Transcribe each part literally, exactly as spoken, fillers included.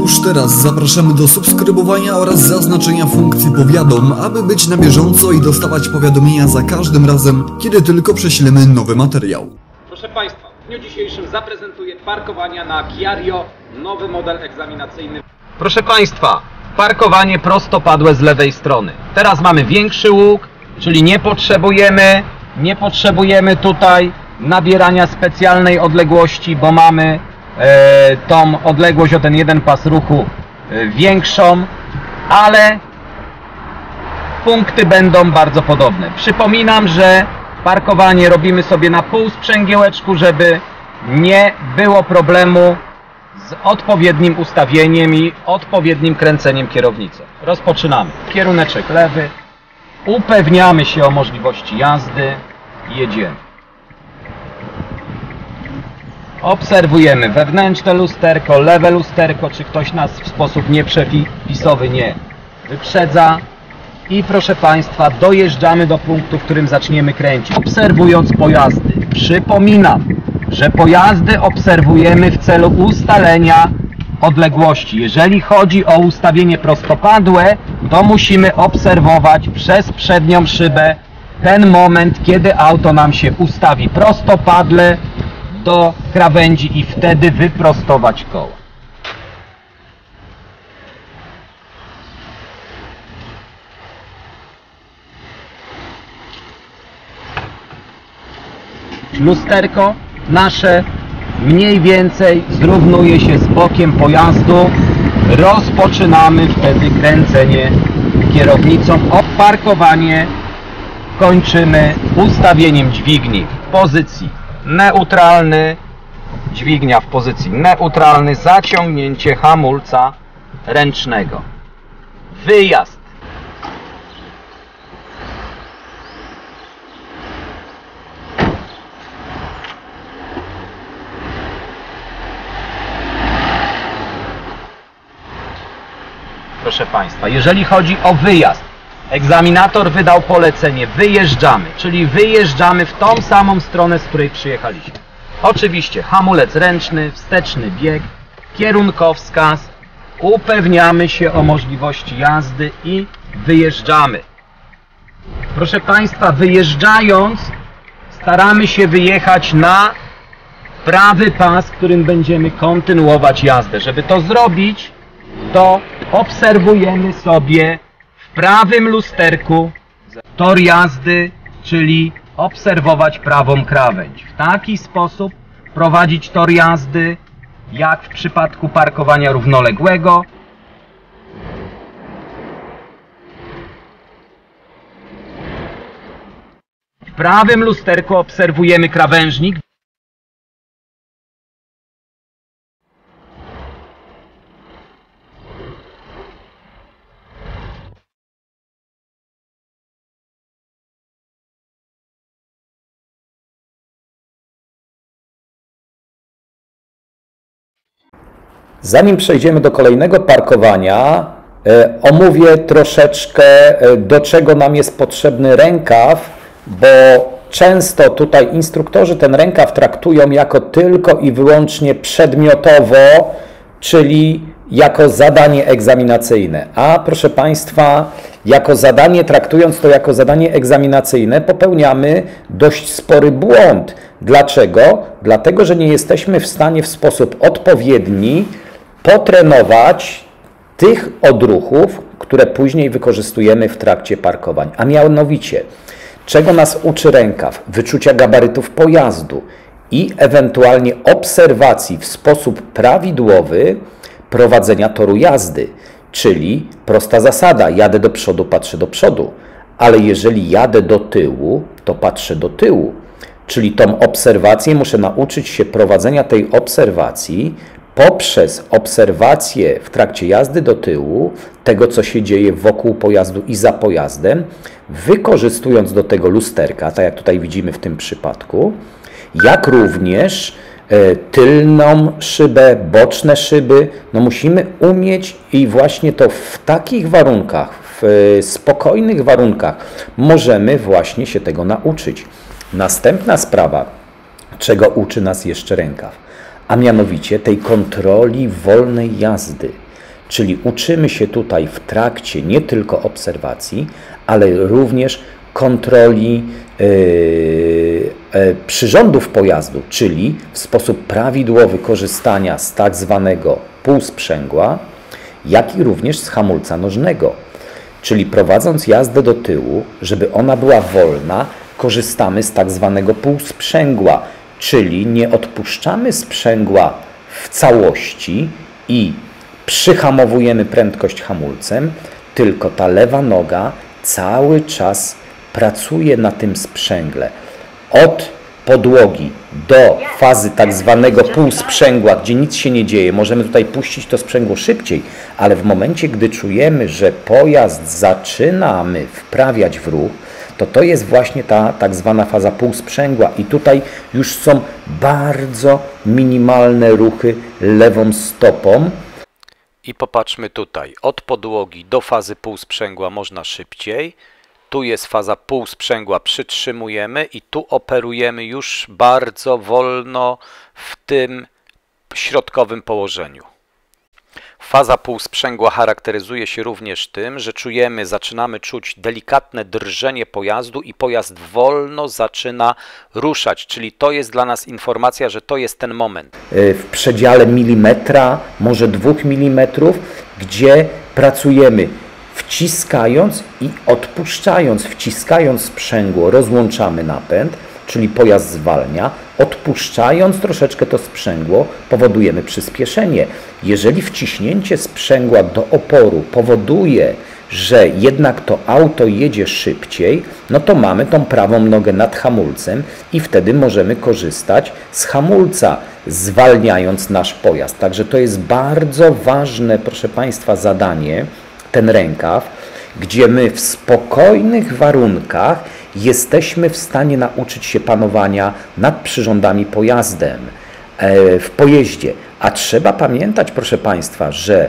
Już teraz zapraszamy do subskrybowania oraz zaznaczenia funkcji powiadom, aby być na bieżąco i dostawać powiadomienia za każdym razem, kiedy tylko prześlemy nowy materiał. Proszę Państwa, w dniu dzisiejszym zaprezentuję parkowania na Kia Rio, nowy model egzaminacyjny. Proszę Państwa, parkowanie prostopadłe z lewej strony. Teraz mamy większy łuk, czyli nie potrzebujemy, nie potrzebujemy tutaj nabierania specjalnej odległości, bo mamy e, tą odległość o ten jeden pas ruchu e, większą, ale punkty będą bardzo podobne. Przypominam, że parkowanie robimy sobie na pół sprzęgiełeczku, żeby nie było problemu z odpowiednim ustawieniem i odpowiednim kręceniem kierownicą. Rozpoczynamy. Kieruneczek lewy. Upewniamy się o możliwości jazdy i jedziemy. Obserwujemy wewnętrzne lusterko, lewe lusterko, czy ktoś nas w sposób nieprzepisowy nie wyprzedza. I proszę Państwa, dojeżdżamy do punktu, w którym zaczniemy kręcić, obserwując pojazdy. Przypominam, że pojazdy obserwujemy w celu ustalenia odległości. Jeżeli chodzi o ustawienie prostopadłe, to musimy obserwować przez przednią szybę ten moment, kiedy auto nam się ustawi prostopadle do krawędzi i wtedy wyprostować koło. Lusterko nasze mniej więcej zrównuje się z bokiem pojazdu. Rozpoczynamy wtedy kręcenie kierownicą. Parkowanie kończymy ustawieniem dźwigni w pozycji neutralny, dźwignia w pozycji neutralny, zaciągnięcie hamulca ręcznego. Wyjazd. Proszę Państwa, jeżeli chodzi o wyjazd, egzaminator wydał polecenie, wyjeżdżamy, czyli wyjeżdżamy w tą samą stronę, z której przyjechaliśmy. Oczywiście hamulec ręczny, wsteczny bieg, kierunkowskaz, upewniamy się o możliwości jazdy i wyjeżdżamy. Proszę Państwa, wyjeżdżając, staramy się wyjechać na prawy pas, którym będziemy kontynuować jazdę. Żeby to zrobić, to obserwujemy sobie w prawym lusterku tor jazdy, czyli obserwować prawą krawędź. W taki sposób prowadzić tor jazdy, jak w przypadku parkowania równoległego. W prawym lusterku obserwujemy krawężnik. Zanim przejdziemy do kolejnego parkowania, omówię troszeczkę, do czego nam jest potrzebny rękaw, bo często tutaj instruktorzy ten rękaw traktują jako tylko i wyłącznie przedmiotowo, czyli jako zadanie egzaminacyjne. A proszę Państwa, jako zadanie, traktując to jako zadanie egzaminacyjne, popełniamy dość spory błąd. Dlaczego? Dlatego, że nie jesteśmy w stanie w sposób odpowiedni potrenować tych odruchów, które później wykorzystujemy w trakcie parkowań. A mianowicie, czego nas uczy rękaw? Wyczucia gabarytów pojazdu i ewentualnie obserwacji w sposób prawidłowy prowadzenia toru jazdy. Czyli prosta zasada, jadę do przodu, patrzę do przodu, ale jeżeli jadę do tyłu, to patrzę do tyłu. Czyli tą obserwację muszę nauczyć się prowadzenia tej obserwacji poprzez obserwację w trakcie jazdy do tyłu tego, co się dzieje wokół pojazdu i za pojazdem, wykorzystując do tego lusterka, tak jak tutaj widzimy w tym przypadku, jak również e, tylną szybę, boczne szyby. No musimy umieć i właśnie to w takich warunkach, w e, spokojnych warunkach możemy właśnie się tego nauczyć. Następna sprawa, czego uczy nas jeszcze rękaw, a mianowicie tej kontroli wolnej jazdy. Czyli uczymy się tutaj w trakcie nie tylko obserwacji, ale również kontroli yy, yy, przyrządów pojazdu, czyli w sposób prawidłowy korzystania z tak zwanego półsprzęgła, jak i również z hamulca nożnego. Czyli prowadząc jazdę do tyłu, żeby ona była wolna, korzystamy z tak zwanego półsprzęgła, czyli nie odpuszczamy sprzęgła w całości i przyhamowujemy prędkość hamulcem, tylko ta lewa noga cały czas pracuje na tym sprzęgle. Od podłogi do fazy tak zwanego półsprzęgła, gdzie nic się nie dzieje, możemy tutaj puścić to sprzęgło szybciej, ale w momencie, gdy czujemy, że pojazd zaczynamy wprawiać w ruch, to to jest właśnie ta tak zwana faza półsprzęgła i tutaj już są bardzo minimalne ruchy lewą stopą. I popatrzmy tutaj, od podłogi do fazy półsprzęgła można szybciej, tu jest faza półsprzęgła, przytrzymujemy i tu operujemy już bardzo wolno w tym środkowym położeniu. Faza półsprzęgła charakteryzuje się również tym, że czujemy, zaczynamy czuć delikatne drżenie pojazdu i pojazd wolno zaczyna ruszać, czyli to jest dla nas informacja, że to jest ten moment. W przedziale milimetra, może dwóch milimetrów, gdzie pracujemy wciskając i odpuszczając, wciskając sprzęgło, rozłączamy napęd, czyli pojazd zwalnia, odpuszczając troszeczkę to sprzęgło, powodujemy przyspieszenie. Jeżeli wciśnięcie sprzęgła do oporu powoduje, że jednak to auto jedzie szybciej, no to mamy tą prawą nogę nad hamulcem i wtedy możemy korzystać z hamulca, zwalniając nasz pojazd. Także to jest bardzo ważne, proszę Państwa, zadanie, ten rękaw, gdzie my w spokojnych warunkach jesteśmy w stanie nauczyć się panowania nad przyrządami pojazdem, w pojeździe. A trzeba pamiętać, proszę Państwa, że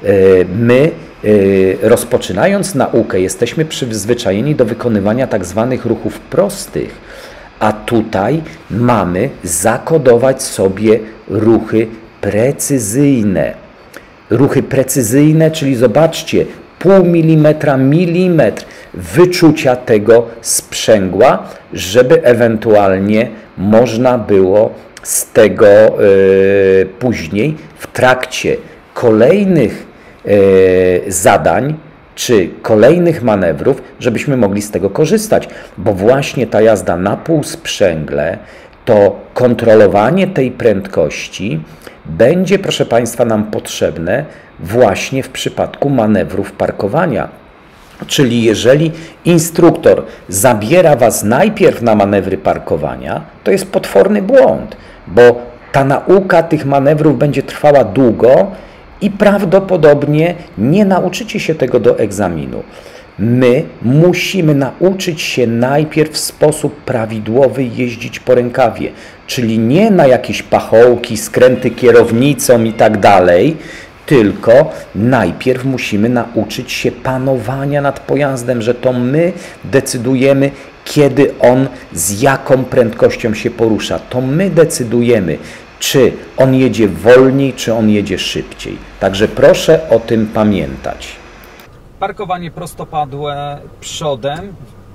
my rozpoczynając naukę jesteśmy przyzwyczajeni do wykonywania tak zwanych ruchów prostych, a tutaj mamy zakodować sobie ruchy precyzyjne. Ruchy precyzyjne, czyli zobaczcie, pół milimetra, milimetr wyczucia tego sprzęgła, żeby ewentualnie można było z tego yy, później w trakcie kolejnych yy, zadań czy kolejnych manewrów, żebyśmy mogli z tego korzystać, bo właśnie ta jazda na półsprzęgle, to kontrolowanie tej prędkości będzie, proszę Państwa, nam potrzebne właśnie w przypadku manewrów parkowania. Czyli jeżeli instruktor zabiera Was najpierw na manewry parkowania, to jest potworny błąd, bo ta nauka tych manewrów będzie trwała długo i prawdopodobnie nie nauczycie się tego do egzaminu. My musimy nauczyć się najpierw w sposób prawidłowy jeździć po rękawie, czyli nie na jakieś pachołki, skręty kierownicą i tak dalej, tylko najpierw musimy nauczyć się panowania nad pojazdem, że to my decydujemy, kiedy on z jaką prędkością się porusza. To my decydujemy, czy on jedzie wolniej, czy on jedzie szybciej. Także proszę o tym pamiętać. Parkowanie prostopadłe przodem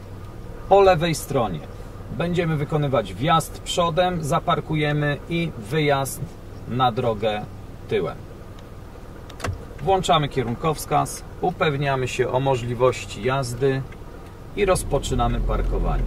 po lewej stronie. Będziemy wykonywać wjazd przodem, zaparkujemy i wyjazd na drogę tyłem. Włączamy kierunkowskaz, upewniamy się o możliwości jazdy i rozpoczynamy parkowanie.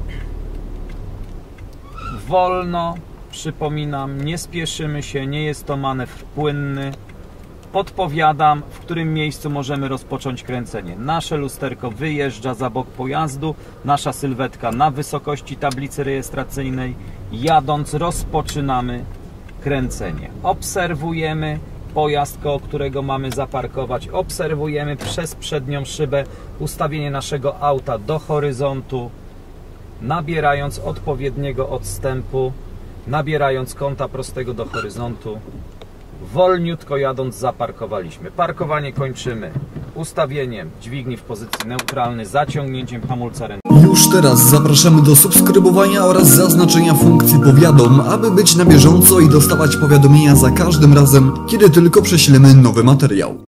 Wolno, przypominam, nie spieszymy się, nie jest to manewr płynny. Podpowiadam, w którym miejscu możemy rozpocząć kręcenie. Nasze lusterko wyjeżdża za bok pojazdu, nasza sylwetka na wysokości tablicy rejestracyjnej. Jadąc rozpoczynamy kręcenie. Obserwujemy pojazd, koło którego mamy zaparkować. Obserwujemy przez przednią szybę ustawienie naszego auta do horyzontu, nabierając odpowiedniego odstępu, nabierając kąta prostego do horyzontu. Wolniutko jadąc zaparkowaliśmy. Parkowanie kończymy ustawieniem dźwigni w pozycji neutralnej, zaciągnięciem hamulca ręcznego. Już teraz zapraszamy do subskrybowania oraz zaznaczenia funkcji powiadom, aby być na bieżąco i dostawać powiadomienia za każdym razem, kiedy tylko prześlemy nowy materiał.